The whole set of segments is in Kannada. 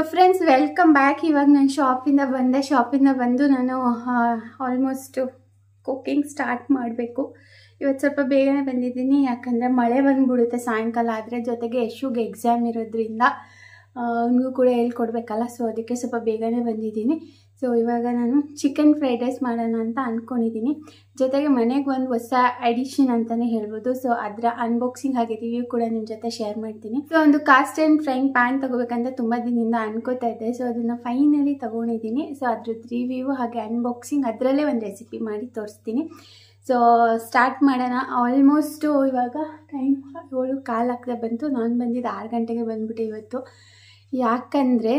Friends welcome back. ಇವಾಗ ನಾನು ಶಾಪಿಂದ ಬಂದು ನಾನು ಆಲ್ಮೋಸ್ಟ್ ಕುಕ್ಕಿಂಗ್ ಸ್ಟಾರ್ಟ್ ಮಾಡಬೇಕು. ಇವತ್ತು ಸ್ವಲ್ಪ ಬೇಗನೆ ಬಂದಿದ್ದೀನಿ, ಯಾಕಂದರೆ ಮಳೆ ಬಂದುಬಿಡುತ್ತೆ ಸಾಯಂಕಾಲ ಆದರೆ. ಜೊತೆಗೆ ಯಶುಗೆ ಎಕ್ಸಾಮ್ ಇರೋದ್ರಿಂದ ಅವನಿಗೂ ಕೂಡ ಹೇಳ್ಕೊಡ್ಬೇಕಲ್ಲ, ಸೊ ಅದಕ್ಕೆ ಸ್ವಲ್ಪ ಬೇಗನೆ ಬಂದಿದ್ದೀನಿ. ಸೊ ಇವಾಗ ನಾನು ಚಿಕನ್ ಫ್ರೈಡ್ ರೈಸ್ ಮಾಡೋಣ ಅಂತ ಅಂದ್ಕೊಂಡಿದ್ದೀನಿ. ಜೊತೆಗೆ ಮನೆಗೆ ಒಂದು ಹೊಸ ಅಡಿಷನ್ ಅಂತಲೇ ಹೇಳ್ಬೋದು. ಸೊ ಅದರ ಅನ್ಬಾಕ್ಸಿಂಗ್ ಹಾಗೆ ರಿವ್ಯೂ ಕೂಡ ನಿಮ್ಮ ಜೊತೆ ಶೇರ್ ಮಾಡ್ತೀನಿ. ಸೊ ಒಂದು ಕಾಸ್ಟ್ ಆ್ಯಂಡ್ ಫ್ರೈಯಿಂಗ್ ಪ್ಯಾನ್ ತೊಗೋಬೇಕಂತ ತುಂಬ ದಿನದಿಂದ ಅನ್ಕೋತಾ ಇದ್ದೆ. ಸೊ ಅದನ್ನು ಫೈನಲಿ ತೊಗೊಂಡಿದ್ದೀನಿ. ಸೊ ಅದ್ರದ್ದು ರಿವ್ಯೂ ಹಾಗೆ ಅನ್ಬಾಕ್ಸಿಂಗ್ ಅದರಲ್ಲೇ ಒಂದು ರೆಸಿಪಿ ಮಾಡಿ ತೋರಿಸ್ತೀನಿ. ಸೊ ಸ್ಟಾರ್ಟ್ ಮಾಡೋಣ. ಆಲ್ಮೋಸ್ಟು ಇವಾಗ ಟೈಮ್ 7:15 ಆಗ್ತಾ ಬಂತು. ನಾನು ಬಂದಿದ್ದು 6 ಗಂಟೆಗೆ ಬಂದುಬಿಟ್ಟೆ ಇವತ್ತು. ಯಾಕಂದರೆ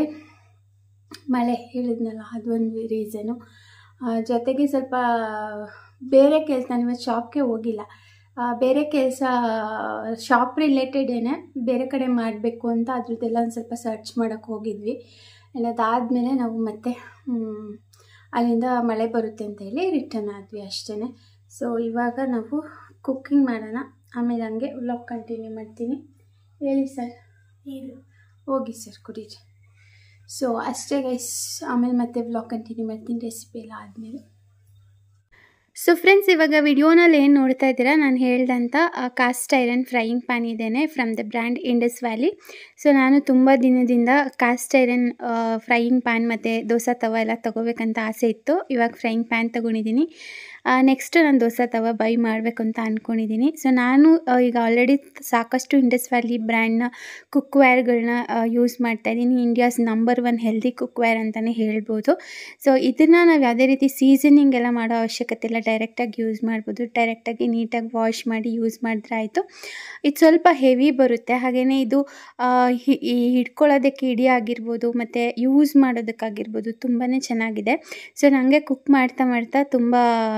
ಮಳೆ ಹೇಳಿದ್ನಲ್ಲ, ಅದೊಂದು ರೀಸನು. ಜೊತೆಗೆ ಸ್ವಲ್ಪ ಬೇರೆ ಕೆಲಸ, ನಾನು ಇವತ್ತು ಶಾಪ್ಗೆ ಹೋಗಿಲ್ಲ. ಬೇರೆ ಕೆಲಸ ಶಾಪ್ ರಿಲೇಟೆಡೇನೆ ಬೇರೆ ಕಡೆ ಮಾಡಬೇಕು ಅಂತ ಅದ್ರದ್ದೆಲ್ಲ ಒಂದು ಸ್ವಲ್ಪ ಸರ್ಚ್ ಮಾಡೋಕ್ಕೆ ಹೋಗಿದ್ವಿ. ಅದಾದಮೇಲೆ ನಾವು ಮತ್ತೆ ಅಲ್ಲಿಂದ ಮಳೆ ಬರುತ್ತೆ ಅಂತ ಹೇಳಿ ರಿಟರ್ನ್ ಆದ್ವಿ ಅಷ್ಟೇ. ಸೊ ಇವಾಗ ನಾವು ಕುಕ್ಕಿಂಗ್ ಮಾಡೋಣ, ಆಮೇಲೆ ಹಂಗೆ ವ್ಲಾಗ್ ಕಂಟಿನ್ಯೂ ಮಾಡ್ತೀನಿ. ಹೇಳಿ ಸರ್. ನೀರು ಹೋಗಿ ಸರ್ ಕುಡೀರಿ. ಸೊ ಅಷ್ಟೇ ಗೈಸ್, ಆಮೇಲೆ ಮತ್ತೆ ವ್ಲಾಗ್ ಕಂಟಿನ್ಯೂ ಮಾಡ್ತೀನಿ ರೆಸಿಪಿ ಎಲ್ಲ ಆದಮೇಲೆ. ಸೊ ಫ್ರೆಂಡ್ಸ್, ಇವಾಗ ವಿಡಿಯೋನಲ್ಲಿ ಏನು ನೋಡ್ತಾ ಇದ್ದೀರಾ, ನಾನು ಹೇಳ್ದಂಥ ಕಾಸ್ಟ್ ಐರನ್ ಫ್ರೈಯಿಂಗ್ ಪ್ಯಾನ್ ಇದ್ದೇನೆ from the brand Indus Valley. So ನಾನು ತುಂಬ ದಿನದಿಂದ ಕಾಸ್ಟ್ ಐರನ್ ಫ್ರೈಯಿಂಗ್ ಪ್ಯಾನ್ ಮತ್ತು ದೋಸೆ ತವ ಎಲ್ಲ ತೊಗೋಬೇಕಂತ ಆಸೆ ಇತ್ತು. ಇವಾಗ ಫ್ರೈಯಿಂಗ್ ಪ್ಯಾನ್ ತೊಗೊಂಡಿದ್ದೀನಿ. ನೆಕ್ಸ್ಟ್ ನಾನು ದೋಸೆ ತವ ಬೈ ಮಾಡಬೇಕು ಅಂತ ಅಂದ್ಕೊಂಡಿದ್ದೀನಿ. ಸೊ ನಾನು ಈಗ ಆಲ್ರೆಡಿ ಸಾಕಷ್ಟು ಇಂಡಸ್ ವ್ಯಾಲಿ ಬ್ರ್ಯಾಂಡ್ನ ಕುಕ್ವೇರ್ಗಳನ್ನ ಯೂಸ್ ಮಾಡ್ತಾಯಿದ್ದೀನಿ. ಇಂಡಿಯಾಸ್ ನಂಬರ್ 1 ಹೆಲ್ದಿ ಕುಕ್ವೇರ್ ಅಂತಲೇ ಹೇಳ್ಬೋದು. ಸೊ ಇದನ್ನು ನಾವು ಯಾವುದೇ ರೀತಿ ಸೀಸನಿಂಗ್ ಎಲ್ಲ ಮಾಡೋ ಅವಶ್ಯಕತೆ ಇಲ್ಲ, ಡೈರೆಕ್ಟಾಗಿ ಯೂಸ್ ಮಾಡ್ಬೋದು. ಡೈರೆಕ್ಟಾಗಿ ನೀಟಾಗಿ ವಾಶ್ ಮಾಡಿ ಯೂಸ್ ಮಾಡಿದ್ರೆ ಆಯಿತು. ಇದು ಸ್ವಲ್ಪ ಹೆವಿ ಬರುತ್ತೆ, ಹಾಗೆಯೇ ಇದು ಹಿಡ್ಕೊಳ್ಳೋದಕ್ಕೆ ಹಿಡಿ ಆಗಿರ್ಬೋದು ಮತ್ತು ಯೂಸ್ ಮಾಡೋದಕ್ಕಾಗಿರ್ಬೋದು ತುಂಬಾ ಚೆನ್ನಾಗಿದೆ. ಸೊ ನನಗೆ ಕುಕ್ ಮಾಡ್ತಾ ತುಂಬ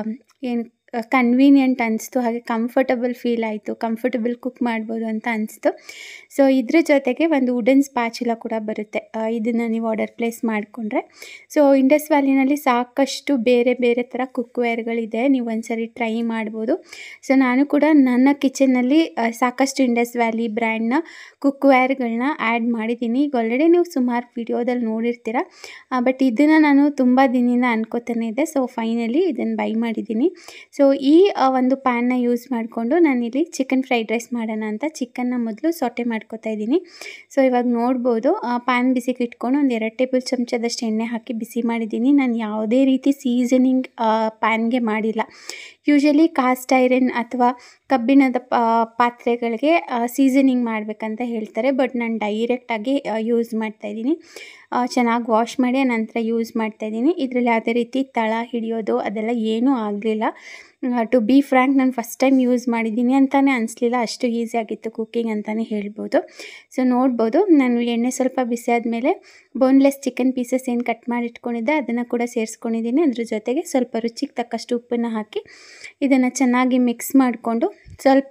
ಕನ್ವೀನಿಯೆಂಟ್ ಅನಿಸ್ತು, ಹಾಗೆ ಕಂಫರ್ಟಬಲ್ ಫೀಲ್ ಆಯಿತು. ಕಂಫರ್ಟಬಲ್ ಕುಕ್ ಮಾಡ್ಬೋದು ಅಂತ ಅನಿಸ್ತು. ಸೊ ಇದ್ರ ಜೊತೆಗೆ ಒಂದು ವುಡನ್ ಸ್ಪ್ಯಾಚುಲ ಕೂಡ ಬರುತ್ತೆ, ಇದನ್ನು ನೀವು ಆರ್ಡರ್ ಪ್ಲೇಸ್ ಮಾಡಿಕೊಂಡ್ರೆ. ಸೊ ಇಂಡಸ್ ವ್ಯಾಲಿನಲ್ಲಿ ಸಾಕಷ್ಟು ಬೇರೆ ಬೇರೆ ಥರ ಕುಕ್ವೇರ್ಗಳಿದೆ, ನೀವು ಒಂದ್ಸರಿ ಟ್ರೈ ಮಾಡ್ಬೋದು. ಸೊ ನಾನು ಕೂಡ ನನ್ನ ಕಿಚನ್ನಲ್ಲಿ ಸಾಕಷ್ಟು ಇಂಡಸ್ ವ್ಯಾಲಿ ಬ್ರ್ಯಾಂಡ್ನ ಕುಕ್ವೇರ್ಗಳನ್ನ ಆ್ಯಡ್ ಮಾಡಿದ್ದೀನಿ. ಈಗ ಆಲ್ರೆಡಿ ನೀವು ಸುಮಾರು ವಿಡಿಯೋದಲ್ಲಿ ನೋಡಿರ್ತೀರ, ಬಟ್ ಇದನ್ನು ನಾನು ತುಂಬ ದಿನದಿಂದ ಅನ್ಕೋತಾನೆ ಇದ್ದೆ. ಸೊ ಫೈನಲಿ ಇದನ್ನು ಬೈ ಮಾಡಿದ್ದೀನಿ. ಸೊ ಈ ಒಂದು ಪ್ಯಾನ್ನ ಯೂಸ್ ಮಾಡಿಕೊಂಡು ನಾನಿಲ್ಲಿ ಚಿಕನ್ ಫ್ರೈಡ್ ರೈಸ್ ಮಾಡೋಣ ಅಂತ ಚಿಕನ್ನ ಮೊದಲು ಸೊಟೆ ಮಾಡ್ಕೊತಾ ಇದ್ದೀನಿ. ಸೊ ಇವಾಗ ನೋಡ್ಬೋದು, ಪ್ಯಾನ್ ಬಿಸಿಗೆ ಇಟ್ಕೊಂಡು ಒಂದು 2 ಟೇಬಲ್ ಚಮಚದಷ್ಟು ಎಣ್ಣೆ ಹಾಕಿ ಬಿಸಿ ಮಾಡಿದ್ದೀನಿ. ನಾನು ಯಾವುದೇ ರೀತಿ ಸೀಸನಿಂಗ್ ಪ್ಯಾನ್ಗೆ ಮಾಡಿಲ್ಲ. ಯೂಶಲಿ ಕಾಸ್ಟ್ ಐರನ್ ಅಥವಾ ಕಬ್ಬಿಣದ ಪಾತ್ರೆಗಳಿಗೆ ಸೀಸನಿಂಗ್ ಮಾಡಬೇಕಂತ ಹೇಳ್ತಾರೆ, ಬಟ್ ನಾನು ಡೈರೆಕ್ಟಾಗಿ ಯೂಸ್ ಮಾಡ್ತಾಯಿದ್ದೀನಿ. ಚೆನ್ನಾಗಿ ವಾಶ್ ಮಾಡಿ ನಂತರ ಯೂಸ್ ಮಾಡ್ತಾಯಿದ್ದೀನಿ. ಇದರಲ್ಲಿ ಯಾವುದೇ ರೀತಿ ತಳ ಹಿಡಿಯೋದು ಅದೆಲ್ಲ ಏನೂ ಆಗಲಿಲ್ಲ. ಟು ಬಿ ಫ್ರ್ಯಾಂಕ್, ನಾನು ಫಸ್ಟ್ ಟೈಮ್ ಯೂಸ್ ಮಾಡಿದ್ದೀನಿ ಅಂತಲೇ ಅನಿಸ್ಲಿಲ್ಲ, ಅಷ್ಟು ಈಸಿಯಾಗಿತ್ತು ಕುಕ್ಕಿಂಗ್ ಅಂತಲೇ ಹೇಳ್ಬೋದು. ಸೊ ನೋಡ್ಬೋದು, ನಾನು ಎಣ್ಣೆ ಸ್ವಲ್ಪ ಬಿಸಿ ಆದಮೇಲೆ ಬೋನ್ಲೆಸ್ ಚಿಕನ್ ಪೀಸಸ್ ಏನು ಕಟ್ ಮಾಡಿ ಇಟ್ಕೊಂಡಿದ್ದೆ ಅದನ್ನು ಕೂಡ ಸೇರಿಸ್ಕೊಂಡಿದ್ದೀನಿ. ಅದ್ರ ಜೊತೆಗೆ ಸ್ವಲ್ಪ ರುಚಿಗೆ ತಕ್ಕಷ್ಟು ಉಪ್ಪನ್ನು ಹಾಕಿ ಇದನ್ನು ಚೆನ್ನಾಗಿ ಮಿಕ್ಸ್ ಮಾಡಿಕೊಂಡು ಸ್ವಲ್ಪ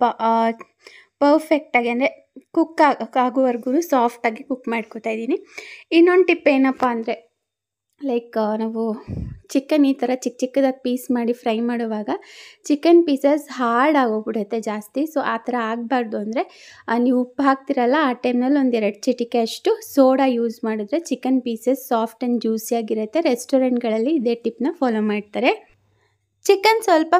ಪರ್ಫೆಕ್ಟಾಗಿ ಅಂದರೆ ಕುಕ್ ಆಗೋವರೆಗೂ ಸಾಫ್ಟಾಗಿ ಕುಕ್ ಮಾಡ್ಕೊತಾ ಇದ್ದೀನಿ. ಇನ್ನೊಂದು ಟಿಪ್ ಏನಪ್ಪ ಅಂದರೆ, ಲೈಕ್ ನಾವು ಚಿಕನ್ ಈ ಥರ ಚಿಕ್ಕದಾಗಿ ಪೀಸ್ ಮಾಡಿ ಫ್ರೈ ಮಾಡುವಾಗ ಚಿಕನ್ ಪೀಸಸ್ ಹಾರ್ಡ್ ಆಗೋಗ್ಬಿಡುತ್ತೆ ಜಾಸ್ತಿ. ಸೊ ಆ ಥರ ಆಗಬಾರ್ದು ಅಂದರೆ ನೀವು ಉಪ್ಪು ಹಾಕ್ತಿರಲ್ಲ, ಆ ಟೈಮ್ನಲ್ಲಿ ಒಂದು 2 ಚಿಟಿಕೆ ಅಷ್ಟು ಸೋಡಾ ಯೂಸ್ ಮಾಡಿದ್ರೆ ಚಿಕನ್ ಪೀಸಸ್ ಸಾಫ್ಟ್ ಆ್ಯಂಡ್ ಜ್ಯೂಸಿಯಾಗಿರುತ್ತೆ. ರೆಸ್ಟೋರೆಂಟ್ಗಳಲ್ಲಿ ಇದೇ ಟಿಪ್ನ ಫಾಲೋ ಮಾಡ್ತಾರೆ. ಚಿಕನ್ ಸ್ವಲ್ಪ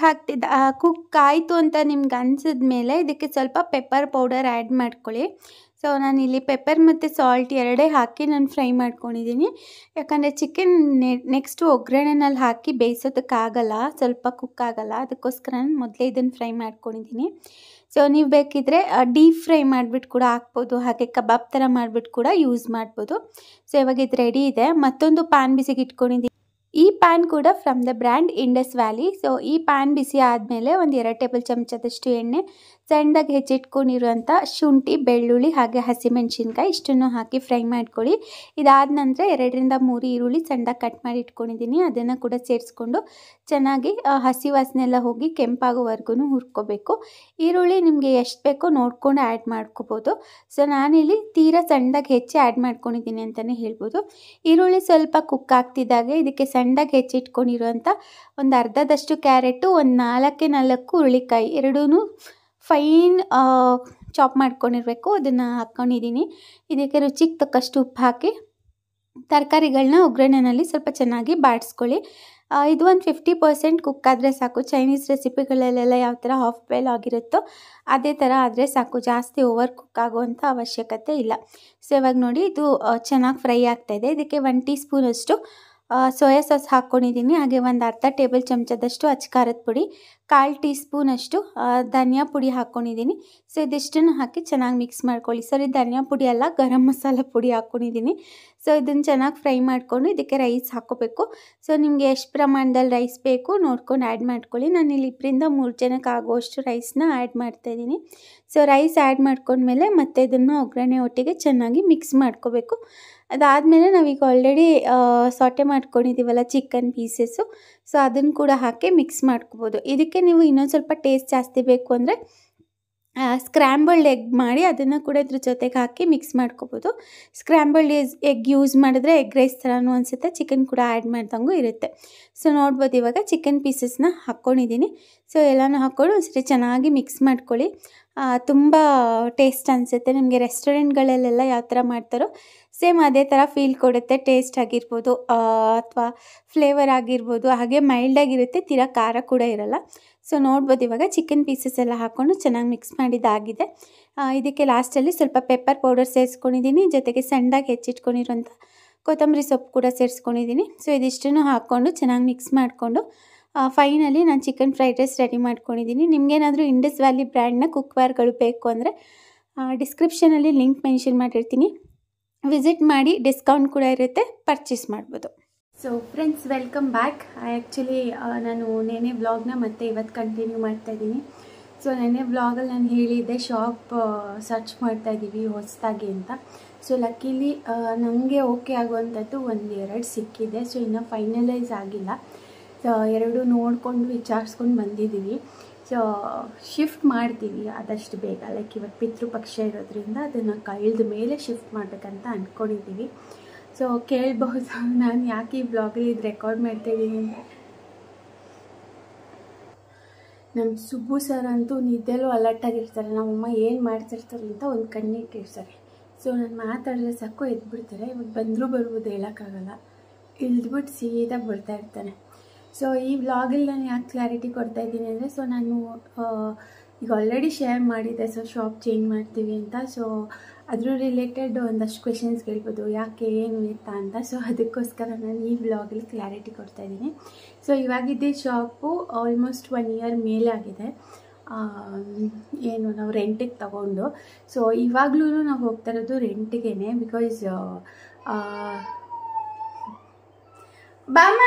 ಕುಕ್ ಆಯಿತು ಅಂತ ನಿಮ್ಗೆ ಅನಿಸಿದ್ಮೇಲೆ ಇದಕ್ಕೆ ಸ್ವಲ್ಪ ಪೆಪ್ಪರ್ ಪೌಡರ್ ಆ್ಯಡ್ ಮಾಡ್ಕೊಳ್ಳಿ. ಸೊ ನಾನಿಲ್ಲಿ ಪೆಪ್ಪರ್ ಮತ್ತು ಸಾಲ್ಟ್ ಎರಡೇ ಹಾಕಿ ನಾನು ಫ್ರೈ ಮಾಡ್ಕೊಂಡಿದ್ದೀನಿ. ಯಾಕಂದರೆ ಚಿಕನ್ ನೆಕ್ಸ್ಟು ಒಗ್ಗರಣೆನಲ್ಲಿ ಹಾಕಿ ಬೇಯಿಸೋದಕ್ಕಾಗಲ್ಲ, ಸ್ವಲ್ಪ ಕುಕ್ ಆಗಲ್ಲ, ಅದಕ್ಕೋಸ್ಕರ ನಾನು ಮೊದಲೇ ಇದನ್ನು ಫ್ರೈ ಮಾಡ್ಕೊಂಡಿದ್ದೀನಿ. ಸೊ ನೀವು ಬೇಕಿದ್ದರೆ ಡೀಪ್ ಫ್ರೈ ಮಾಡಿಬಿಟ್ಟು ಕೂಡ ಹಾಕ್ಬೋದು, ಹಾಗೆ ಕಬಾಬ್ ಥರ ಮಾಡಿಬಿಟ್ಟು ಕೂಡ ಯೂಸ್ ಮಾಡ್ಬೋದು. ಸೊ ಇವಾಗ ಇದು ರೆಡಿ ಇದೆ. ಮತ್ತೊಂದು ಪ್ಯಾನ್ ಬಿಸಿಗೆ ಇಟ್ಕೊಂಡಿದ್ದೀನಿ. ಈ ಪ್ಯಾನ್ ಕೂಡ from the brand Indus Valley. So ಈ ಪ್ಯಾನ್ ಬಿಸಿ ಆದಮೇಲೆ ಒಂದು 2 ಟೇಬಲ್ ಚಮಚದಷ್ಟು ಎಣ್ಣೆ, ಸಣ್ಣದಾಗಿ ಹೆಚ್ಚಿಟ್ಕೊಂಡಿರುವಂಥ ಶುಂಠಿ, ಬೆಳ್ಳುಳ್ಳಿ ಹಾಗೆ ಹಸಿಮೆಣಸಿನ್ಕಾಯಿ ಇಷ್ಟನ್ನು ಹಾಕಿ ಫ್ರೈ ಮಾಡ್ಕೊಳ್ಳಿ. ಇದಾದ ನಂತರ 2ರಿಂದ 3 ಈರುಳ್ಳಿ ಸಣ್ಣದಾಗಿ ಕಟ್ ಮಾಡಿ ಇಟ್ಕೊಂಡಿದ್ದೀನಿ, ಅದನ್ನು ಕೂಡ ಸೇರಿಸ್ಕೊಂಡು ಚೆನ್ನಾಗಿ ಹಸಿ ವಾಸನೆ ಎಲ್ಲ ಹೋಗಿ ಕೆಂಪಾಗೋವರೆಗೂ ಹುರ್ಕೋಬೇಕು. ಈರುಳ್ಳಿ ನಿಮಗೆ ಎಷ್ಟು ಬೇಕೋ ನೋಡ್ಕೊಂಡು ಆ್ಯಡ್ ಮಾಡ್ಕೋಬೋದು. ಸೊ ನಾನಿಲ್ಲಿ ತೀರಾ ಸಣ್ಣದಾಗಿ ಹೆಚ್ಚಿ ಆ್ಯಡ್ ಮಾಡ್ಕೊಂಡಿದ್ದೀನಿ ಅಂತಲೇ ಹೇಳ್ಬೋದು. ಈರುಳ್ಳಿ ಸ್ವಲ್ಪ ಕುಕ್ ಆಗ್ತಿದ್ದಾಗೆ ಇದಕ್ಕೆ ಸಣ್ಣದಾಗಿ ಹೆಚ್ಚಿಟ್ಕೊಂಡಿರುವಂಥ ಒಂದು ಅರ್ಧದಷ್ಟು ಕ್ಯಾರೆಟು, ಒಂದು 4 ಹುರುಳಿಕಾಯಿ ಎರಡೂ ಫೈನ್ ಚಾಪ್ ಮಾಡ್ಕೊಂಡಿರಬೇಕು, ಅದನ್ನು ಹಾಕ್ಕೊಂಡಿದ್ದೀನಿ. ಇದಕ್ಕೆ ರುಚಿಗೆ ತಕ್ಕಷ್ಟು ಉಪ್ಪು ಹಾಕಿ ತರಕಾರಿಗಳನ್ನ ಒಗ್ಗರಣೆನಲ್ಲಿ ಸ್ವಲ್ಪ ಚೆನ್ನಾಗಿ ಬಾಡಿಸ್ಕೊಳ್ಳಿ. ಇದು ಒಂದು 50% ಕುಕ್ ಆದರೆ ಸಾಕು. ಚೈನೀಸ್ ರೆಸಿಪಿಗಳಲ್ಲೆಲ್ಲ ಯಾವ ಥರ ಹಾಫ್ ಬಾಯ್ಲ್ ಆಗಿರುತ್ತೋ ಅದೇ ಥರ ಆದರೆ ಸಾಕು, ಜಾಸ್ತಿ ಓವರ್ ಕುಕ್ ಆಗುವಂಥ ಅವಶ್ಯಕತೆ ಇಲ್ಲ. ಸೊ ಇವಾಗ ನೋಡಿ ಇದು ಚೆನ್ನಾಗಿ ಫ್ರೈ ಆಗ್ತಾಯಿದೆ. ಇದಕ್ಕೆ 1 ಟೀ ಸ್ಪೂನಷ್ಟು ಸೋಯಾ ಸಾಸ್ ಹಾಕ್ಕೊಂಡಿದ್ದೀನಿ. ಹಾಗೆ ಒಂದು ಅರ್ಧ ಟೇಬಲ್ ಚಮಚದಷ್ಟು ಅಚ್ಕಾರದ ಪುಡಿ, 1/4 ಟೀ ಸ್ಪೂನಷ್ಟು ಧನಿಯಾ ಪುಡಿ ಹಾಕ್ಕೊಂಡಿದ್ದೀನಿ. ಸೊ ಇದಿಷ್ಟನ್ನು ಹಾಕಿ ಚೆನ್ನಾಗಿ ಮಿಕ್ಸ್ ಮಾಡ್ಕೊಳ್ಳಿ. ಸರಿ, ಧನಿಯಾ ಪುಡಿ ಅಲ್ಲ, ಗರಂ ಮಸಾಲ ಪುಡಿ ಹಾಕ್ಕೊಂಡಿದ್ದೀನಿ. ಸೊ ಇದನ್ನು ಚೆನ್ನಾಗಿ ಫ್ರೈ ಮಾಡಿಕೊಂಡು ಇದಕ್ಕೆ ರೈಸ್ ಹಾಕ್ಕೋಬೇಕು. ಸೊ ನಿಮಗೆ ಎಷ್ಟು ಪ್ರಮಾಣದಲ್ಲಿ ರೈಸ್ ಬೇಕು ನೋಡ್ಕೊಂಡು ಆ್ಯಡ್ ಮಾಡ್ಕೊಳ್ಳಿ. ನಾನು ಇಲ್ಲಿ 2ರಿಂದ 3 ಜನಕ್ಕೆ ಆಗುವಷ್ಟು ರೈಸ್ನ ಆ್ಯಡ್ ಮಾಡ್ತಾಯಿದ್ದೀನಿ. ಸೊ ರೈಸ್ ಆ್ಯಡ್ ಮಾಡ್ಕೊಂಡ್ಮೇಲೆ ಮತ್ತೆ ಇದನ್ನು ಒಗ್ಗರಣೆ ಒಟ್ಟಿಗೆ ಚೆನ್ನಾಗಿ ಮಿಕ್ಸ್ ಮಾಡ್ಕೋಬೇಕು. ಅದಾದಮೇಲೆ ನಾವೀಗ ಆಲ್ರೆಡಿ ಸಾಟೆ ಮಾಡ್ಕೊಂಡಿದ್ದೀವಲ್ಲ ಚಿಕನ್ ಪೀಸಸ್ಸು, ಸೊ ಅದನ್ನು ಕೂಡ ಹಾಕಿ ಮಿಕ್ಸ್ ಮಾಡ್ಕೋಬೋದು. ಇದಕ್ಕೆ ನೀವು ಇನ್ನೊಂದು ಸ್ವಲ್ಪ ಟೇಸ್ಟ್ ಜಾಸ್ತಿ ಬೇಕು ಅಂದರೆ ಸ್ಕ್ರ್ಯಾಂಬಲ್ಡ್ ಎಗ್ ಮಾಡಿ ಅದನ್ನು ಕೂಡ ಇದ್ರ ಜೊತೆಗೆ ಹಾಕಿ ಮಿಕ್ಸ್ ಮಾಡ್ಕೋಬೋದು. ಸ್ಕ್ರ್ಯಾಂಬಲ್ಡ್ ಎಗ್ ಯೂಸ್ ಮಾಡಿದ್ರೆ ಎಗ್ ರೈಸ್ ಥರನೂ ಅನಿಸುತ್ತೆ, ಚಿಕನ್ ಕೂಡ ಆ್ಯಡ್ ಮಾಡ್ದಂಗೂ ಇರುತ್ತೆ. ಸೊ ನೋಡ್ಬೋದು ಇವಾಗ ಚಿಕನ್ ಪೀಸಸ್ನ ಹಾಕ್ಕೊಂಡಿದ್ದೀನಿ. ಸೊ ಎಲ್ಲನೂ ಹಾಕ್ಕೊಂಡು ಒಂದ್ಸರಿ ಚೆನ್ನಾಗಿ ಮಿಕ್ಸ್ ಮಾಡ್ಕೊಳ್ಳಿ. ತುಂಬ ಟೇಸ್ಟ್ ಅನಿಸುತ್ತೆ. ನಿಮಗೆ ರೆಸ್ಟೋರೆಂಟ್ಗಳಲ್ಲೆಲ್ಲ ಯಾವ ಥರ ಮಾಡ್ತಾರೋ ಸೇಮ್ ಅದೇ ಥರ ಫೀಲ್ ಕೊಡುತ್ತೆ. ಟೇಸ್ಟ್ ಆಗಿರ್ಬೋದು ಅಥವಾ ಫ್ಲೇವರ್ ಆಗಿರ್ಬೋದು, ಹಾಗೆ ಮೈಲ್ಡಾಗಿರುತ್ತೆ, ತೀರಾ ಖಾರ ಕೂಡ ಇರಲ್ಲ. ಸೊ ನೋಡ್ಬೋದು ಇವಾಗ ಚಿಕನ್ ಪೀಸಸ್ ಎಲ್ಲ ಹಾಕ್ಕೊಂಡು ಚೆನ್ನಾಗಿ ಮಿಕ್ಸ್ ಮಾಡಿದ್ದಾಗಿದೆ. ಇದಕ್ಕೆ ಲಾಸ್ಟಲ್ಲಿ ಸ್ವಲ್ಪ ಪೆಪ್ಪರ್ ಪೌಡರ್ ಸೇರಿಸ್ಕೊಂಡಿದ್ದೀನಿ, ಜೊತೆಗೆ ಸಣ್ಣದಾಗಿ ಹೆಚ್ಚಿಟ್ಕೊಂಡಿರೋಂಥ ಕೊತ್ತಂಬರಿ ಸೊಪ್ಪು ಕೂಡ ಸೇರಿಸ್ಕೊಂಡಿದ್ದೀನಿ. ಸೊ ಇದಿಷ್ಟನ್ನು ಹಾಕ್ಕೊಂಡು ಚೆನ್ನಾಗಿ ಮಿಕ್ಸ್ ಮಾಡಿಕೊಂಡು ಫೈನಲಿ ನಾನು ಚಿಕನ್ ಫ್ರೈಡ್ ರೈಸ್ ರೆಡಿ ಮಾಡ್ಕೊಂಡಿದ್ದೀನಿ. ನಿಮಗೇನಾದರೂ ಇಂಡಸ್ ವ್ಯಾಲಿ ಬ್ರ್ಯಾಂಡ್ನ ಕುಕ್ವೇರ್ಗಳು ಬೇಕು ಅಂದರೆ ಡಿಸ್ಕ್ರಿಪ್ಷನಲ್ಲಿ ಲಿಂಕ್ ಮೆನ್ಷನ್ ಮಾಡಿರ್ತೀನಿ, ವಿಸಿಟ್ ಮಾಡಿ, ಡಿಸ್ಕೌಂಟ್ ಕೂಡ ಇರುತ್ತೆ, ಪರ್ಚೇಸ್ ಮಾಡ್ಬೋದು. So friends, welcome back. Actually ನಾನು ನೆನೆ ವ್ಲಾಗ್ನ ಮತ್ತೆ ಇವತ್ತು ಕಂಟಿನ್ಯೂ ಮಾಡ್ತಾಯಿದ್ದೀನಿ. ಸೊ ನೆನೆ ವ್ಲಾಗಲ್ಲಿ ನಾನು ಹೇಳಿದ್ದೆ ಶಾಪ್ ಸರ್ಚ್ ಮಾಡ್ತಾಯಿದ್ದೀವಿ ಹೊಸದಾಗಿ ಅಂತ. ಸೊ ಲಕ್ಕಿಲಿ ನನಗೆ ಓಕೆ ಆಗುವಂಥದ್ದು 1-2 ಸಿಕ್ಕಿದೆ. ಸೊ ಇನ್ನೂ ಫೈನಲೈಸ್ ಆಗಿಲ್ಲ. ಸೊ 2 ನೋಡಿಕೊಂಡು ವಿಚಾರಿಸ್ಕೊಂಡು ಬಂದಿದ್ದೀವಿ. ಸೊ ಶಿಫ್ಟ್ ಮಾಡ್ತೀವಿ ಆದಷ್ಟು ಬೇಗ. ಲೈಕ್ ಇವತ್ತು ಪಿತೃಪಕ್ಷ ಇರೋದ್ರಿಂದ ಅದನ್ನು ಕಳೆದ ಮೇಲೆ ಶಿಫ್ಟ್ ಮಾಡಬೇಕಂತ ಅಂದ್ಕೊಂಡಿದ್ದೀವಿ. ಸೊ ಕೇಳಬಹುದು ನಾನು ಯಾಕೆ ಈ ಬ್ಲಾಗಲ್ಲಿ ಇದು ರೆಕಾರ್ಡ್ ಮಾಡ್ತಾಯಿದ್ದೀನಿ ಅಂದರೆ, ನಮ್ಮ ಸುಬ್ಬು ಸರ್ ಅಂತೂ ನಿದ್ದೆಲ್ಲೂ ಅಲರ್ಟಾಗಿರ್ತಾರೆ. ನಮ್ಮಮ್ಮ ಏನು ಮಾಡ್ತಿರ್ತಾರೆ ಅಂತ ಒಂದು ಕಣ್ಣಿಟ್ಟಿರ್ತಾರೆ. ಸೊ ನಾನು ಮಾತಾಡಿದ್ರೆ ಸಾಕು ಎದ್ಬಿಡ್ತಾರೆ. ಇವಾಗ ಬಂದರೂ ಬರ್ಬೋದು, ಹೇಳೋಕ್ಕಾಗಲ್ಲ. ಇಳಿದ್ಬಿಟ್ಟು ಸೀದಾ ಬರ್ತಾ ಇರ್ತಾನೆ. ಸೊ ಈ ವ್ಲಾಗಲ್ಲಿ ನಾನು ಯಾಕೆ ಕ್ಲಾರಿಟಿ ಕೊಡ್ತಾ ಇದ್ದೀನಿ ಅಂದರೆ, ಸೊ ನಾನು ಈಗ ಆಲ್ರೆಡಿ ಶೇರ್ ಮಾಡಿದ್ದೆ ಸೊ ಶಾಪ್ ಚೇಂಜ್ ಮಾಡ್ತೀವಿ ಅಂತ. ಸೊ ಅದ್ರ ರಿಲೇಟೆಡ್ ಒಂದಷ್ಟು ಕ್ವೆಶನ್ಸ್ ಕೇಳ್ಬೋದು, ಯಾಕೆ ಏನು ಇತ್ತಾ ಅಂತ. ಸೊ ಅದಕ್ಕೋಸ್ಕರ ನಾನು ಈ ವ್ಲಾಗಲ್ಲಿ ಕ್ಲಾರಿಟಿ ಕೊಡ್ತಾಯಿದ್ದೀನಿ. ಸೊ ಇವಾಗಿದ್ದ ಶಾಪು ಆಲ್ಮೋಸ್ಟ್ 1 ಇಯರ್ ಮೇಲೆ ಆಗಿದೆ. ಏನು ನಾವು ರೆಂಟಿಗೆ ತಗೊಂಡು. ಸೊ ಇವಾಗಲೂ ನಾವು ಹೋಗ್ತಾ ಇರೋದು ರೆಂಟಿಗೆ, ಬಿಕಾಸ್ ಬಾಮ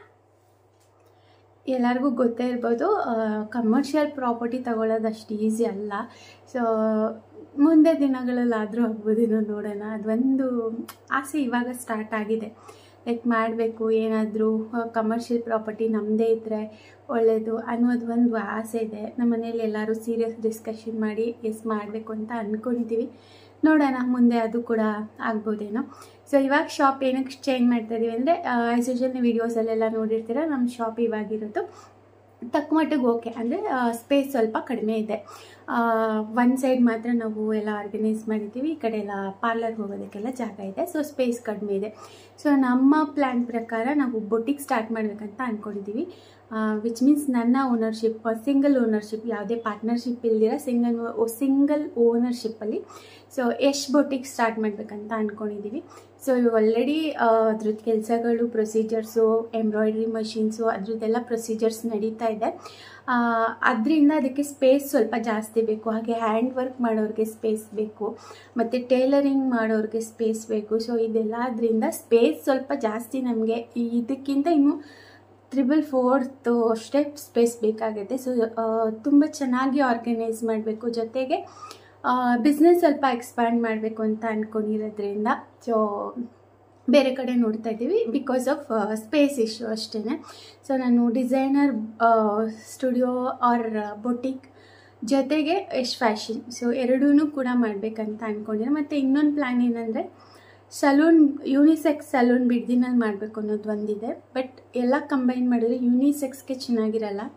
ಎಲ್ಲರಿಗೂ ಗೊತ್ತೇ ಇರ್ಬೋದು, ಕಮರ್ಷಿಯಲ್ ಪ್ರಾಪರ್ಟಿ ತಗೊಳ್ಳೋದು ಅಷ್ಟು ಈಸಿ ಅಲ್ಲ. ಸೊ ಮುಂದೆ ದಿನಗಳಲ್ಲಾದರೂ ಆಗ್ಬೋದೇನೋ, ನೋಡೋಣ. ಅದೊಂದು ಆಸೆ ಇವಾಗ ಸ್ಟಾರ್ಟ್ ಆಗಿದೆ. ಲೈಕ್ ಮಾಡಬೇಕು, ಏನಾದರೂ ಕಮರ್ಷಿಯಲ್ ಪ್ರಾಪರ್ಟಿ ನಮ್ಮದೇ ಇದ್ದರೆ ಒಳ್ಳೆಯದು ಅನ್ನೋದು ಒಂದು ಆಸೆ ಇದೆ. ನಮ್ಮ ಮನೇಲಿ ಎಲ್ಲರೂ ಸೀರಿಯಸ್ ಡಿಸ್ಕಷನ್ ಮಾಡಿ ಎಸ್ ಮಾಡಬೇಕು ಅಂತ ಅಂದ್ಕೊಂಡಿದ್ದೀವಿ. ನೋಡೋಣ ಮುಂದೆ ಅದು ಕೂಡ ಆಗ್ಬೋದೇನೋ. ಸೊ ಇವಾಗ ಶಾಪ್ ಏನಕ್ಕೆ ಚೇಂಜ್ ಮಾಡ್ತಾಯಿದ್ದೀವಿ ಅಂದರೆ, ಆ್ಯಸ್ ಯೂಶುವಲ್ ನೀವು ವೀಡಿಯೋಸಲ್ಲೆಲ್ಲ ನೋಡಿರ್ತೀರ, ನಮ್ಮ ಶಾಪ್ ಇವಾಗಿರೋದು ತಕ್ಕ ಮಟ್ಟಿಗೆ ಓಕೆ. ಅಂದರೆ ಸ್ಪೇಸ್ ಸ್ವಲ್ಪ ಕಡಿಮೆ ಇದೆ. ಒಂದು ಸೈಡ್ ಮಾತ್ರ ನಾವು ಎಲ್ಲ ಆರ್ಗನೈಸ್ ಮಾಡಿದ್ದೀವಿ, ಈ ಕಡೆ ಎಲ್ಲ ಪಾರ್ಲರ್ ಹೋಗೋದಕ್ಕೆಲ್ಲ ಜಾಗ ಇದೆ. ಸೊ ಸ್ಪೇಸ್ ಕಡಿಮೆ ಇದೆ. ಸೊ ನಮ್ಮ ಪ್ಲ್ಯಾನ್ ಪ್ರಕಾರ ನಾವು ಬೊಟಿಕ್ ಸ್ಟಾರ್ಟ್ ಮಾಡಬೇಕಂತ ಅಂದ್ಕೊಂಡಿದ್ದೀವಿ. ವಿಚ್ ಮೀನ್ಸ್ ನನ್ನ ಓನರ್ಶಿಪ್, ಸಿಂಗಲ್ ಓನರ್ಶಿಪ್, ಯಾವುದೇ ಪಾರ್ಟ್ನರ್ಶಿಪ್ ಇಲ್ದಿರ ಸಿಂಗಲ್ ಓನರ್ಶಿಪ್ಪಲ್ಲಿ ಸೊ ಬೊಟಿಕ್ ಸ್ಟಾರ್ಟ್ ಮಾಡಬೇಕಂತ ಅಂದ್ಕೊಂಡಿದ್ದೀವಿ. ಸೊ ಇವಾಗ ಆಲ್ರೆಡಿ ಅದ್ರದ್ದು ಕೆಲಸಗಳು, ಪ್ರೊಸೀಜರ್ಸು, ಎಂಬ್ರಾಯ್ಡ್ರಿ ಮಷೀನ್ಸು ಅದ್ರದ್ದೆಲ್ಲ ಪ್ರೊಸೀಜರ್ಸ್ ನಡೀತಾ ಇದೆ. ಅದರಿಂದ ಅದಕ್ಕೆ ಸ್ಪೇಸ್ ಸ್ವಲ್ಪ ಜಾಸ್ತಿ ಬೇಕು. ಹಾಗೆ ಹ್ಯಾಂಡ್ ವರ್ಕ್ ಮಾಡೋರಿಗೆ ಸ್ಪೇಸ್ ಬೇಕು, ಮತ್ತು ಟೇಲರಿಂಗ್ ಮಾಡೋರಿಗೆ ಸ್ಪೇಸ್ ಬೇಕು. ಸೊ ಇದೆಲ್ಲದರಿಂದ ಸ್ಪೇಸ್ ಸ್ವಲ್ಪ ಜಾಸ್ತಿ ನಮಗೆ ಇದಕ್ಕಿಂತ ಇನ್ನೂ 3/4 ಅಷ್ಟೇ ಸ್ಪೇಸ್ ಬೇಕಾಗುತ್ತೆ. ಸೊ ತುಂಬ ಚೆನ್ನಾಗಿ ಆರ್ಗನೈಸ್ ಮಾಡಬೇಕು. ಜೊತೆಗೆ ಬಿಸ್ನೆಸ್ ಸ್ವಲ್ಪ ಎಕ್ಸ್ಪ್ಯಾಂಡ್ ಮಾಡಬೇಕು ಅಂತ ಅಂದ್ಕೊಂಡಿರೋದ್ರಿಂದ ಸೊ ಬೇರೆ ಕಡೆ ನೋಡ್ತಾ ಇದ್ದೀವಿ, ಬಿಕಾಸ್ ಆಫ್ ಸ್ಪೇಸ್ ಇಶ್ಯೂ ಅಷ್ಟೇ. ಸೊ ನಾನು ಡಿಸೈನರ್ ಸ್ಟುಡಿಯೋ ಆರ್ ಬೊಟಿಕ್ ಜೊತೆಗೆ ಫ್ಯಾಷನ್, ಸೊ ಎರಡೂ ಕೂಡ ಮಾಡಬೇಕಂತ ಅಂದ್ಕೊಂಡಿದ್ದೆ. ಮತ್ತು ಇನ್ನೊಂದು ಪ್ಲ್ಯಾನ್ ಏನಂದರೆ, ಸಲೂನ್, ಯೂನಿಸೆಕ್ಸ್ ಸಲೂನ್ ಬಿಡ್ದಿನಲ್ಲಿ ಮಾಡಬೇಕು ಅನ್ನೋದು ಒಂದಿದೆ. ಬಟ್ ಎಲ್ಲ ಕಂಬೈನ್ ಮಾಡಿದ್ರೆ ಯೂನಿಸೆಕ್ಸ್ಗೆ ಚೆನ್ನಾಗಿರಲ್ಲ.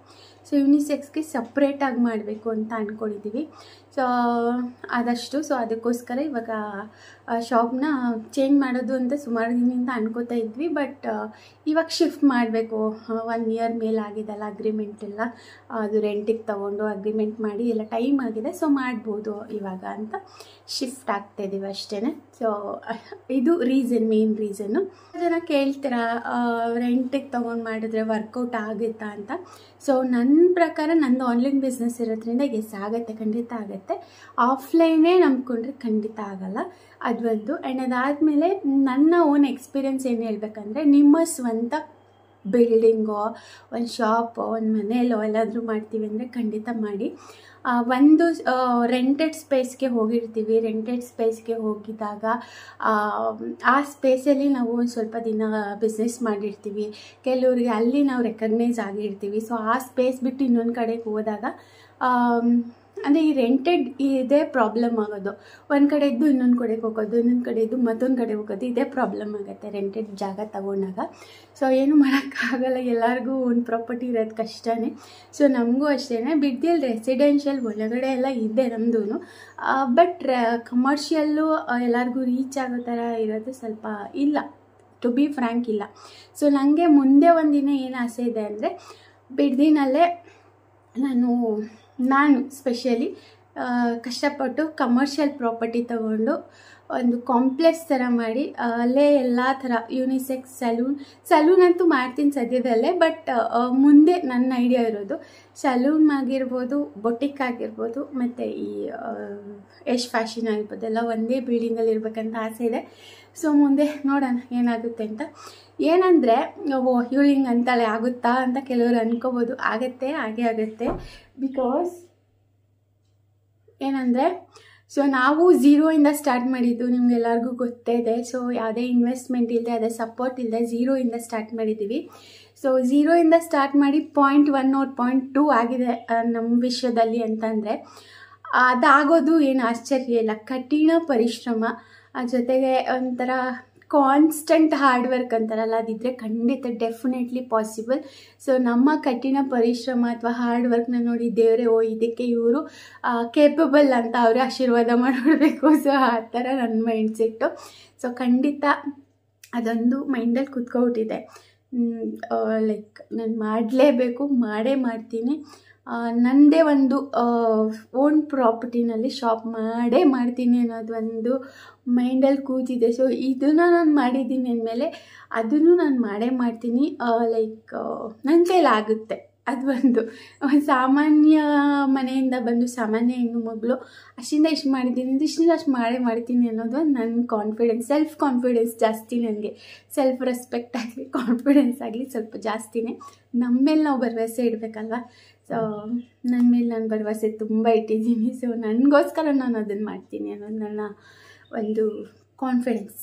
ಸೊ ಯುನಿಸೆಕ್ಸ್ಗೆ ಸಪ್ರೇಟಾಗಿ ಮಾಡಬೇಕು ಅಂತ ಅಂದ್ಕೊಂಡಿದ್ದೀವಿ. ಸೊ ಆದಷ್ಟು ಸೊ ಅದಕ್ಕೋಸ್ಕರ ಇವಾಗ ಶಾಪ್ನ ಚೇಂಜ್ ಮಾಡೋದು ಅಂತ ಸುಮಾರು ದಿನದಿಂದ ಅನ್ಕೋತಾ ಇದ್ವಿ. ಬಟ್ ಇವಾಗ ಶಿಫ್ಟ್ ಮಾಡಬೇಕು. 1 ಇಯರ್ ಮೇಲೆ ಆಗಿದೆಲ್ಲ, ಅಗ್ರಿಮೆಂಟ್ ಎಲ್ಲ ಅದು ರೆಂಟಿಗೆ ತೊಗೊಂಡು ಅಗ್ರಿಮೆಂಟ್ ಮಾಡಿ ಎಲ್ಲ ಟೈಮ್ ಆಗಿದೆ. ಸೊ ಮಾಡ್ಬೋದು ಇವಾಗ ಅಂತ ಶಿಫ್ಟ್ ಆಗ್ತಾಯಿದ್ದೀವಿ ಅಷ್ಟೇ. ಸೊ ಇದು ಮೇನ್ ರೀಸನ್ನು. ಜನ ಕೇಳ್ತೀರಾ ರೆಂಟಿಗೆ ತೊಗೊಂಡು ಮಾಡಿದ್ರೆ ವರ್ಕೌಟ್ ಆಗುತ್ತಾ ಅಂತ. ಸೊ ನನ್ನ ಪ್ರಕಾರ ನಂದು ಆನ್ಲೈನ್ ಬಿಸ್ನೆಸ್ ಇರೋದ್ರಿಂದ ಎಸ್ ಆಗುತ್ತೆ, ಖಂಡಿತ ಆಗುತ್ತೆ. ಆಫ್ಲೈನೇ ನಂಬ್ಕೊಂಡ್ರೆ ಖಂಡಿತ ಆಗಲ್ಲ, ಅದೊಂದು. ಆ್ಯಂಡ್ ಅದಾದಮೇಲೆ ನನ್ನ ಓನ್ ಎಕ್ಸ್ಪೀರಿಯೆನ್ಸ್ ಏನು ಹೇಳ್ಬೇಕಂದ್ರೆ, ನಿಮ್ಮ ಸ್ವಂತ ಬಿಲ್ಡಿಂಗೋ ಒಂದು ಶಾಪೋ ಒಂದು ಮನೆಯಲ್ಲೋ ಎಲ್ಲಾದರೂ ಮಾಡ್ತೀವಿ ಅಂದರೆ ಖಂಡಿತ ಮಾಡಿ. ಒಂದು ರೆಂಟೆಡ್ ಸ್ಪೇಸ್ಗೆ ಹೋಗಿರ್ತೀವಿ. ರೆಂಟೆಡ್ ಸ್ಪೇಸ್ಗೆ ಹೋಗಿದ್ದಾಗ ಆ ಸ್ಪೇಸಲ್ಲಿ ನಾವು ಒಂದು ಸ್ವಲ್ಪ ದಿನ ಬಿಸ್ನೆಸ್ ಮಾಡಿರ್ತೀವಿ. ಕೆಲವರಿಗೆ ಅಲ್ಲಿ ನಾವು ರೆಕಗ್ನೈಸ್ ಆಗಿರ್ತೀವಿ. ಸೊ ಆ ಸ್ಪೇಸ್ ಬಿಟ್ಟು ಇನ್ನೊಂದು ಕಡೆಗೆ ಹೋದಾಗ ಅಂದರೆ ಈ ರೆಂಟೆಡ್ ಇದೇ ಪ್ರಾಬ್ಲಮ್ ಆಗೋದು. ಒಂದು ಕಡೆ ಇದ್ದು ಇನ್ನೊಂದು ಕಡೆಗೆ ಹೋಗೋದು, ಇನ್ನೊಂದು ಕಡೆ ಇದ್ದು ಮತ್ತೊಂದು ಕಡೆ ಹೋಗೋದು, ಇದೇ ಪ್ರಾಬ್ಲಮ್ ಆಗುತ್ತೆ ರೆಂಟೆಡ್ ಜಾಗ ತಗೊಂಡಾಗ. ಸೊ ಏನು ಮಾಡೋಕ್ಕಾಗಲ್ಲ, ಎಲ್ಲರಿಗೂ ಒಂದು ಪ್ರಾಪರ್ಟಿ ಇರೋದು ಕಷ್ಟನೇ. ಸೊ ನಮಗೂ ಅಷ್ಟೇ. ಬಿಡ್ದಿಯಲ್ಲಿ ರೆಸಿಡೆನ್ಷಿಯಲ್ ಒಳಗಡೆ ಎಲ್ಲ ಇದೆ ನಮ್ಮದು. ಬಟ್ ಕಮರ್ಷಿಯಲ್ಲು ಎಲ್ಲರಿಗೂ ರೀಚ್ ಆಗೋ ಥರ ಇರೋದು ಸ್ವಲ್ಪ ಇಲ್ಲ, ಟು ಬಿ ಫ್ರ್ಯಾಂಕ್ ಇಲ್ಲ. ಸೊ ನನಗೆ ಮುಂದೆ ಒಂದಿನ ಏನು ಆಸೆ ಇದೆ ಅಂದರೆ, ಬಿಡ್ದಿನಲ್ಲೇ ನಾನು ಸ್ಪೆಷಲಿ ಕಷ್ಟಪಟ್ಟು ಕಮರ್ಷಿಯಲ್ ಪ್ರಾಪರ್ಟಿ ತಗೊಂಡು ಒಂದು ಕಾಂಪ್ಲೆಕ್ಸ್ ಥರ ಮಾಡಿ ಅಲ್ಲೇ ಎಲ್ಲ ಥರ ಯುನಿಸೆಕ್ಸ್ ಸಲೂನ್ ಅಂತೂ ಮಾಡ್ತೀನಿ ಸದ್ಯದಲ್ಲೇ. ಬಟ್ ಮುಂದೆ ನನ್ನ ಐಡಿಯಾ ಇರೋದು ಸಲೂನ್ ಆಗಿರ್ಬೋದು, ಬೊಟಿಕ್ ಆಗಿರ್ಬೋದು, ಮತ್ತು ಈ ಯಶ್ ಫ್ಯಾಷನ್ ಆಗಿರ್ಬೋದು, ಎಲ್ಲ ಒಂದೇ ಬಿಲ್ಡಿಂಗಲ್ಲಿ ಇರಬೇಕಂತ ಆಸೆ ಇದೆ. ಸೊ ಮುಂದೆ ನೋಡೋಣ ಏನಾಗುತ್ತೆ ಅಂತ. ಏನಂದರೆ ಇವಳು ಹಿಂಗೆ ಅಂತಾಳೆ ಆಗುತ್ತಾ ಅಂತ ಕೆಲವರು ಅನ್ಕೋಬೋದು. ಹಾಗೇ ಆಗುತ್ತೆ. ಬಿಕಾಸ್ ಏನಂದರೆ, ಸೊ ನಾವು ಝೀರೋಯಿಂದ ಸ್ಟಾರ್ಟ್ ಮಾಡಿದ್ದು, ನಿಮ್ಗೆಲ್ಲರಿಗೂ ಗೊತ್ತೇ ಇದೆ. ಸೊ ಯಾವುದೇ ಇನ್ವೆಸ್ಟ್ಮೆಂಟ್ ಇಲ್ಲದೆ, ಯಾವುದೇ ಸಪೋರ್ಟ್ ಇಲ್ಲದೆ ಝೀರೋಯಿಂದ ಸ್ಟಾರ್ಟ್ ಮಾಡಿದ್ದೀವಿ. ಸೊ ಝೀರೋಯಿಂದ ಸ್ಟಾರ್ಟ್ ಮಾಡಿ 0.1 or 0.2 ಆಗಿದೆ ನಮ್ಮ ವಿಷಯದಲ್ಲಿ ಅಂತಂದರೆ, ಅದಾಗೋದು ಏನು ಆಶ್ಚರ್ಯ ಇಲ್ಲ. ಕಠಿಣ ಪರಿಶ್ರಮ, ಜೊತೆಗೆ ಒಂಥರ ಕಾನ್ಸ್ಟೆಂಟ್ ಹಾರ್ಡ್ ವರ್ಕ್ ಅಂತಾರಲ್ಲ, ಅದಿದ್ದರೆ ಖಂಡಿತ ಡೆಫಿನೆಟ್ಲಿ ಪಾಸಿಬಲ್. ಸೊ ನಮ್ಮ ಕಠಿಣ ಪರಿಶ್ರಮ ಅಥವಾ ಹಾರ್ಡ್ ವರ್ಕ್ನ ನೋಡಿ ದೇವರೇ ಇದಕ್ಕೆ ಇವರು ಕೇಪಬಲ್ ಅಂತ ಅವರೇ ಆಶೀರ್ವಾದ ಮಾಡಿಬಿಡ್ಬೇಕು. ಸೊ ಆ ಥರ ನನ್ನ ಮೈಂಡ್ಸೆಟ್ಟು. ಸೊ ಖಂಡಿತ ಅದೊಂದು ಮೈಂಡಲ್ಲಿ ಕುತ್ಕೊಬಿಟ್ಟಿದೆ. ಲೈಕ್ ನಾನು ಮಾಡಲೇಬೇಕು, ಮಾಡೇ ಮಾಡ್ತೀನಿ. ನನ್ನದೇ ಒಂದು ಓನ್ ಪ್ರಾಪರ್ಟಿನಲ್ಲಿ ಶಾಪ್ ಮಾಡೇ ಮಾಡ್ತೀನಿ ಅನ್ನೋದು ಒಂದು ಮೈಂಡಲ್ಲಿ ಕೂತಿದೆ. ಸೊ ಇದನ್ನು ನಾನು ಮಾಡಿದ್ದೀನಿ ಅಂದಮೇಲೆ ಅದನ್ನು ನಾನು ಮಾಡೇ ಮಾಡ್ತೀನಿ. ಲೈಕ್ ನನ್ನ ಕೈಲಾಗುತ್ತೆ. ಅದು ಒಂದು ಸಾಮಾನ್ಯ ಮನೆಯಿಂದ ಬಂದು ಸಾಮಾನ್ಯ ಹೆಣ್ಣು ಮಗಳು ಅಷ್ಟಿಂದ ಇಷ್ಟು ಮಾಡಿದ್ದೀನಿ, ಇಷ್ಟಿಂದ ಅಷ್ಟು ಮಾಡೇ ಮಾಡ್ತೀನಿ ಅನ್ನೋದು ನನ್ನ ಕಾನ್ಫಿಡೆನ್ಸ್, ಸೆಲ್ಫ್ ಕಾನ್ಫಿಡೆನ್ಸ್ ಜಾಸ್ತಿ ನನಗೆ. ಸೆಲ್ಫ್ ರೆಸ್ಪೆಕ್ಟ್ ಆಗಲಿ, ಕಾನ್ಫಿಡೆನ್ಸ್ ಆಗಲಿ ಸ್ವಲ್ಪ ಜಾಸ್ತಿನೇ. ನಮ್ಮ ಮೇಲೆ ನಾವು ಭರವಸೆ ಇಡಬೇಕಲ್ವ. ಸೊ ನನ್ನ ಮೇಲೆ ನಾನು ಭರವಸೆ ತುಂಬ ಇಟ್ಟಿದ್ದೀನಿ. ಸೊ ನನಗೋಸ್ಕರ ನಾನು ಅದನ್ನು ಮಾಡ್ತೀನಿ ಅನ್ನೋದು ನನ್ನ ಒಂದು ಕಾನ್ಫಿಡೆನ್ಸ್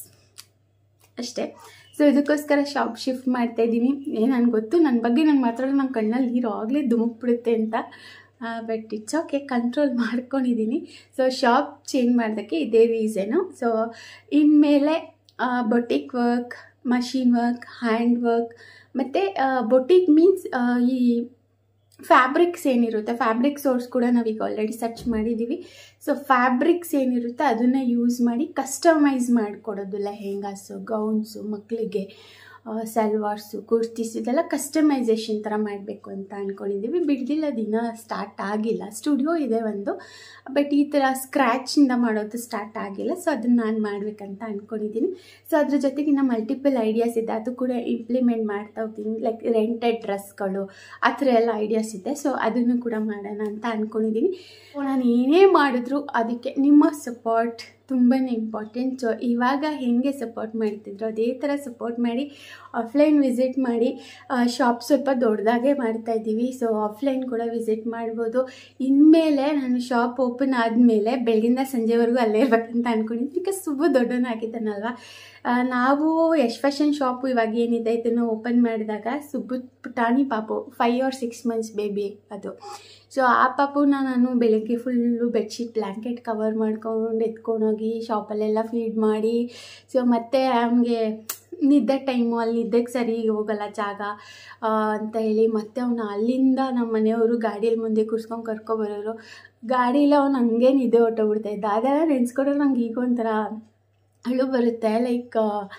ಅಷ್ಟೇ. ಸೊ ಇದಕ್ಕೋಸ್ಕರ ಶಾಪ್ ಶಿಫ್ಟ್ ಮಾಡ್ತಾಯಿದ್ದೀನಿ. ನನಗೆ ಗೊತ್ತು, ನನ್ನ ಬಗ್ಗೆ ನಾನು ಮಾತಾಡೋದು ನನ್ನ ಕಣ್ಣಲ್ಲಿ ನೀರು ಆಗಲೇ ಧುಮುಕ್ಬಿಡುತ್ತೆ ಅಂತ. ಬಟ್ ಇಟ್ಸ್ ಓಕೆ, ಕಂಟ್ರೋಲ್ ಮಾಡ್ಕೊಂಡಿದ್ದೀನಿ. ಸೊ ಶಾಪ್ ಚೇಂಜ್ ಮಾಡೋದಕ್ಕೆ ಇದೇ ರೀಸನು. ಸೊ ಇನ್ಮೇಲೆ boutique work, machine work, hand work, ಮತ್ತು ಬೊಟಿಕ್ ಮೀನ್ಸ್ ಈ ಫ್ಯಾಬ್ರಿಕ್ಸ್ ಏನಿರುತ್ತೆ, ಫ್ಯಾಬ್ರಿಕ್ ಸೋರ್ಸ್ ಕೂಡ ನಾವೀಗ ಆಲ್ರೆಡಿ ಸರ್ಚ್ ಮಾಡಿದ್ದೀವಿ. ಸೊ ಫ್ಯಾಬ್ರಿಕ್ಸ್ ಏನಿರುತ್ತೆ ಅದನ್ನು ಯೂಸ್ ಮಾಡಿ ಕಸ್ಟಮೈಸ್ ಮಾಡಿಕೊಡೋದು. ಲೆಹೆಂಗಾಸು, ಗೌನ್ಸು, ಮಕ್ಕಳಿಗೆ ಸಲ್ವಾರ್ಸು, ಕುರ್ತೀಸ್, ಇದೆಲ್ಲ ಕಸ್ಟಮೈಸೇಷನ್ ಥರ ಮಾಡಬೇಕು ಅಂತ ಅಂದ್ಕೊಂಡಿದ್ದೀವಿ. ಬಿಡ್ದಿಲ್ಲ, ದಿನ ಸ್ಟಾರ್ಟ್ ಆಗಿಲ್ಲ. ಸ್ಟುಡಿಯೋ ಇದೆ ಒಂದು, ಬಟ್ ಈ ಥರ ಸ್ಕ್ರ್ಯಾಚಿಂದ ಮಾಡೋದು ಸ್ಟಾರ್ಟ್ ಆಗಿಲ್ಲ. ಸೊ ಅದನ್ನು ನಾನು ಮಾಡಬೇಕಂತ ಅಂದ್ಕೊಂಡಿದ್ದೀನಿ. ಸೊ ಅದ್ರ ಜೊತೆಗೆ ಇನ್ನು ಮಲ್ಟಿಪಲ್ ಐಡಿಯಾಸ್ ಇದೆ, ಅದು ಕೂಡ ಇಂಪ್ಲಿಮೆಂಟ್ ಮಾಡ್ತಾ ಹೋಗ್ತೀನಿ. ಲೈಕ್ ರೆಂಟೆಡ್ ಡ್ರೆಸ್ಗಳು, ಆ ಥರ ಎಲ್ಲ ಐಡಿಯಾಸ್ ಇದೆ. ಸೊ ಅದನ್ನು ಕೂಡ ಮಾಡೋಣ ಅಂತ ಅಂದ್ಕೊಂಡಿದ್ದೀನಿ. ನಾನು ಏನೇ ಮಾಡಿದ್ರು ಅದಕ್ಕೆ ನಿಮ್ಮ ಸಪೋರ್ಟ್ ತುಂಬಾ ಇಂಪಾರ್ಟೆಂಟ್. ಸೊ ಇವಾಗ ಹೇಗೆ ಸಪೋರ್ಟ್ ಮಾಡ್ತಿದ್ರು ಅದೇ ಥರ ಸಪೋರ್ಟ್ ಮಾಡಿ, ಆಫ್ಲೈನ್ ವಿಸಿಟ್ ಮಾಡಿ. ಶಾಪ್ ಸ್ವಲ್ಪ ದೊಡ್ಡದಾಗೆ ಮಾಡ್ತಾಯಿದ್ದೀವಿ. ಸೊ ಆಫ್ಲೈನ್ ಕೂಡ ವಿಸಿಟ್ ಮಾಡ್ಬೋದು. ಇನ್ಮೇಲೆ ನಾನು ಶಾಪ್ ಓಪನ್ ಆದಮೇಲೆ ಬೆಳಗಿಂದ ಸಂಜೆವರೆಗೂ ಅಲ್ಲೇ ಇರ್ಬೇಕಂತ ಅಂದ್ಕೊಂಡಿದ್ದೀನಿ. ಬಿಕಾಸ್ ತುಂಬ ದೊಡ್ಡವನಾಗಿದ್ದಾನಲ್ವ. ನಾವು ಯಶ್ ಫ್ಯಾಷನ್ ಶಾಪು ಇವಾಗ ಏನಿದೆ ಇದನ್ನು ಓಪನ್ ಮಾಡಿದಾಗ ಪುಟಾಣಿ ಪಾಪು 5 or 6 months ಬೇಬಿ ಅದು. ಸೊ ಆ ಪಾಪುನ ನಾನು ಬೆಳಗ್ಗೆ ಫುಲ್ಲು ಬೆಡ್ಶೀಟ್ ಬ್ಲ್ಯಾಂಕೆಟ್ ಕವರ್ ಮಾಡ್ಕೊಂಡು ಎತ್ಕೊಂಡೋಗಿ ಶಾಪಲ್ಲೆಲ್ಲ ಫೀಡ್ ಮಾಡಿ, ಸೊ ಮತ್ತೆ ಅವನಿಗೆ ನಿದ್ದೆ ಟೈಮು, ಅಲ್ಲಿ ನಿದ್ದೆಗೆ ಸರಿ ಹೋಗಲ್ಲ ಜಾಗ ಅಂತ ಹೇಳಿ ಮತ್ತೆ ಅವನು ಅಲ್ಲಿಂದ ನಮ್ಮ ಮನೆಯವರು ಗಾಡಿಯಲ್ಲಿ ಮುಂದೆ ಕೂರ್ಸ್ಕೊಂಡು ಕರ್ಕೊಬರೋರು. ಗಾಡೀಲಿ ಅವ್ನು ಹಂಗೆ ನಿದ್ದೆ ಹೊಟ್ಟೋಗ್ಬಿಡ್ತಾ ಇದ್ದ. ಅದೆಲ್ಲ ನೆನೆಸ್ಕೊಂಡ್ರೆ ನಂಗೆ ಈಗ ಒಂಥರ ಅಳು ಬರುತ್ತೆ. ಲೈಕ್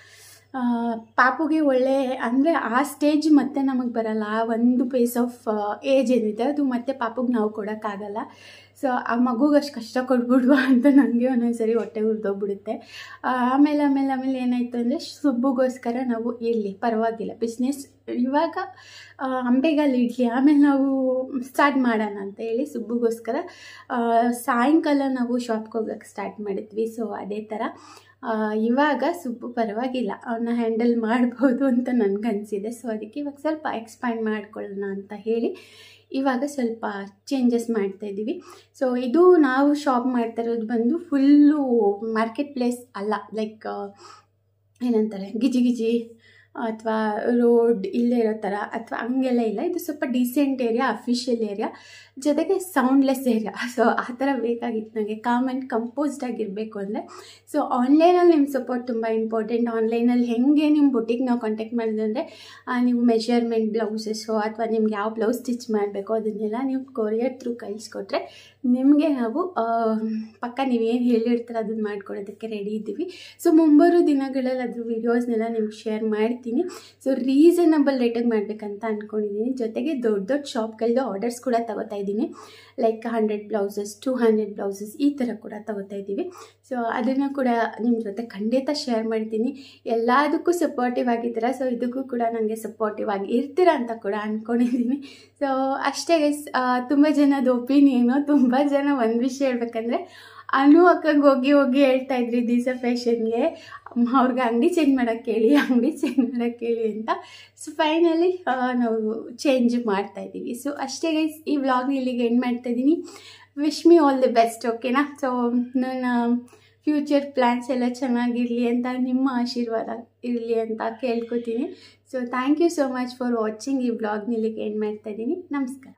ಪಾಪುಗೆ ಒಳ್ಳೆ ಅಂದರೆ ಆ ಸ್ಟೇಜ್ ಮತ್ತೆ ನಮಗೆ ಬರಲ್ಲ. ಆ ಒಂದು ಪೇಸ್ ಆಫ್ ಏಜ್ ಏನಿದೆ ಅದು ಮತ್ತೆ ಪಾಪುಗೆ ನಾವು ಕೊಡೋಕ್ಕಾಗಲ್ಲ. ಸೊ ಆ ಮಗುಗೆ ಅಷ್ಟು ಕಷ್ಟ ಕೊಡ್ಬಿಡ್ವಾ ಅಂತ ನನಗೆ ಒಂದೊಂದ್ಸರಿ ಹೊಟ್ಟೆ ಉರಿದೋಗ್ಬಿಡುತ್ತೆ. ಆಮೇಲೆ ಏನಾಯಿತು ಅಂದರೆ ಸುಬ್ಬುಗೋಸ್ಕರ ನಾವು ಇರಲಿ ಪರವಾಗಿಲ್ಲ ಬಿಸ್ನೆಸ್ ಇವಾಗ ಅಂಬೆಗಾಲು ಇಡಲಿ, ಆಮೇಲೆ ನಾವು ಸ್ಟಾರ್ಟ್ ಮಾಡೋಣ ಅಂತ ಹೇಳಿ ಸುಬ್ಬುಗೋಸ್ಕರ ಸಾಯಂಕಾಲ ನಾವು ಶಾಪ್ಗೆ ಹೋಗೋಕ್ಕೆ ಸ್ಟಾರ್ಟ್ ಮಾಡಿದ್ವಿ. ಸೊ ಅದೇ ಥರ ಇವಾಗ ಸುಬ್ಬು ಪರವಾಗಿಲ್ಲ, ಅವನ್ನ ಹ್ಯಾಂಡಲ್ ಮಾಡ್ಬೋದು ಅಂತ ನನಗನ್ಸಿದೆ. ಸೊ ಅದಕ್ಕೆ ಇವಾಗ ಸ್ವಲ್ಪ ಎಕ್ಸ್ಪ್ಯಾಂಡ್ ಮಾಡ್ಕೊಳ್ಳೋಣ ಅಂತ ಹೇಳಿ ಇವಾಗ ಸ್ವಲ್ಪ ಚೇಂಜಸ್ ಮಾಡ್ತಾಯಿದ್ದೀವಿ. ಸೊ ಇದು ನಾವು ಶಾಪ್ ಮಾಡ್ತಾ ಇರೋದು ಬಂದು ಫುಲ್ಲು ಮಾರ್ಕೆಟ್ ಪ್ಲೇಸ್ ಅಲ್ಲ, ಲೈಕ್ ಏನಂತಾರೆ ಗಿಜಿ ಅಥವಾ ರೋಡ್ ಇಲ್ಲೇ ಇರೋ ಥರ ಅಥವಾ ಹಂಗೆಲ್ಲ ಇಲ್ಲ. ಇದು ಸ್ವಲ್ಪ ಡೀಸೆಂಟ್ ಏರಿಯಾ, ಅಫಿಷಿಯಲ್ ಏರಿಯಾ, ಜೊತೆಗೆ ಸೌಂಡ್ಲೆಸ್ ಏರಿಯಾ. ಸೊ ಆ ಥರ ಬೇಕಾಗಿತ್ತು ನನಗೆ, ಕಾಮ್ ಆ್ಯಂಡ್ ಕಂಪೋಸ್ಡ್ ಆಗಿರಬೇಕು ಅಂದರೆ. ಸೊ ಆನ್ಲೈನಲ್ಲಿ ನಿಮ್ಮ ಸಪೋರ್ಟ್ ತುಂಬ ಇಂಪಾರ್ಟೆಂಟ್. ಆನ್ಲೈನಲ್ಲಿ ಹೇಗೆ ನಿಮ್ಮ ಬುಟಿಗೆ ನಾವು ಕಾಂಟ್ಯಾಕ್ಟ್ ಮಾಡಿದ್ರೆ ಅಂದರೆ ನೀವು ಮೆಷರ್ಮೆಂಟ್ ಬ್ಲೌಸಸ್ಸು ಅಥವಾ ನಿಮ್ಗೆ ಯಾವ ಬ್ಲೌಸ್ ಸ್ಟಿಚ್ ಮಾಡಬೇಕು ಅದನ್ನೆಲ್ಲ ನೀವು ಕೊರಿಯರ್ ಥ್ರೂ ಕಳಿಸ್ಕೊಟ್ರೆ ನಿಮಗೆ ನಾವು ಪಕ್ಕ ನೀವೇನು ಹೇಳಿರ್ತೀರ ಅದನ್ನು ಮಾಡ್ಕೊಡೋದಕ್ಕೆ ರೆಡಿ ಇದ್ದೀವಿ. ಸೊ ಮುಂಬರೋ ದಿನಗಳಲ್ಲಿ ಅದ್ರ ವೀಡಿಯೋಸ್ನೆಲ್ಲ ನಿಮ್ಗೆ ಶೇರ್ ಮಾಡ್ತೀನಿ. ಸೊ ರೀಸನಬಲ್ ರೇಟಿಗೆ ಮಾಡಬೇಕಂತ ಅಂದ್ಕೊಂಡಿದ್ದೀನಿ. ಜೊತೆಗೆ ದೊಡ್ಡ ಶಾಪ್ಗಳದ್ದು ಆರ್ಡರ್ಸ್ ಕೂಡ ತಗೋತಾ ಇದ್ದೀನಿ. ಲೈಕ್ 100 ಬ್ಲೌಸಸ್ 200 ಬ್ಲೌಸಸ್ ಈ ಥರ ಕೂಡ ತಗೋತಾ ಇದ್ದೀವಿ. ಸೊ ಅದನ್ನು ಕೂಡ ನಿಮ್ಮ ಜೊತೆ ಖಂಡಿತ ಶೇರ್ ಮಾಡ್ತೀನಿ. ಎಲ್ಲದಕ್ಕೂ ಸಪೋರ್ಟಿವ್ ಆಗಿದ್ದೀರಾ, ಸೊ ಇದಕ್ಕೂ ಕೂಡ ನನಗೆ ಸಪೋರ್ಟಿವ್ ಆಗಿ ಇರ್ತೀರಾ ಅಂತ ಕೂಡ ಅಂದ್ಕೊಂಡಿದ್ದೀನಿ. ಸೊ ಅಷ್ಟೇ ಗೈಸ್, ತುಂಬ ಜನದ ಒಪಿನಿಯನು. ತುಂಬ ಜನ ಒಂದು ವಿಷಯ ಹೇಳ್ಬೇಕಂದ್ರೆ ಅನು ಅಕ್ಕಗೆ ಹೋಗಿ ಹೇಳ್ತಾ ಇದ್ರಿ ದಿವಸ ಫ್ಯಾಷನ್ಗೆ ಅವ್ರಿಗೆ ಅಂಗಡಿ ಚೇಂಜ್ ಮಾಡೋಕ್ಕೆ ಹೇಳಿ ಅಂತ. ಸೊ ಫೈನಲಿ ನಾವು ಚೇಂಜ್ ಮಾಡ್ತಾಯಿದ್ದೀವಿ. ಸೊ ಅಷ್ಟೇ ಗೈಸ್, ಈ ವ್ಲಾಗ್ನ ಇಲ್ಲಿಗೆ ಎಂಡ್ ಮಾಡ್ತಾಯಿದ್ದೀನಿ. Wish me all the best, ಓಕೆನಾ? ಸೊ ನನ್ನ ಫ್ಯೂಚರ್ ಪ್ಲ್ಯಾನ್ಸ್ ಎಲ್ಲ ಚೆನ್ನಾಗಿರಲಿ ಅಂತ ನಿಮ್ಮ ಆಶೀರ್ವಾದ ಇರಲಿ ಅಂತ ಕೇಳ್ಕೊತೀನಿ. So thank you so much for watching. ಈ ವ್ಲಾಗ್ನ ಇಲ್ಲಿಗೆ ಎಂಡ್ ಮಾಡ್ತಾಯಿದ್ದೀನಿ. ನಮಸ್ಕಾರ.